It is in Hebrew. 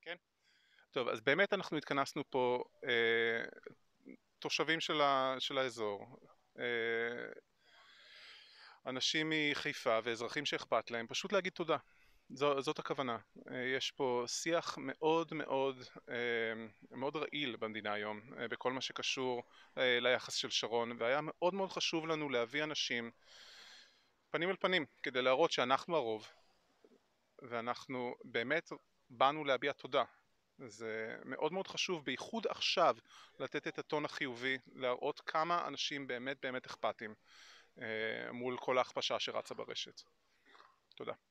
כן. טוב, אז באמת אנחנו התכנסנו פה תושבים של האזור, אנשים מחיפה ואזרחים שאכפת להם, פשוט להגיד תודה. זאת הכוונה. יש פה שיח מאוד מאוד מאוד רעיל במדינה היום בכל מה שקשור ליחס של שרון, והיה מאוד מאוד חשוב לנו להביא אנשים פנים אל פנים כדי להראות שאנחנו הרוב ואנחנו באמת באנו להביע תודה. זה מאוד מאוד חשוב, בייחוד עכשיו, לתת את הטון החיובי, להראות כמה אנשים באמת באמת אכפתים מול כל ההכפשה שרצה ברשת. תודה.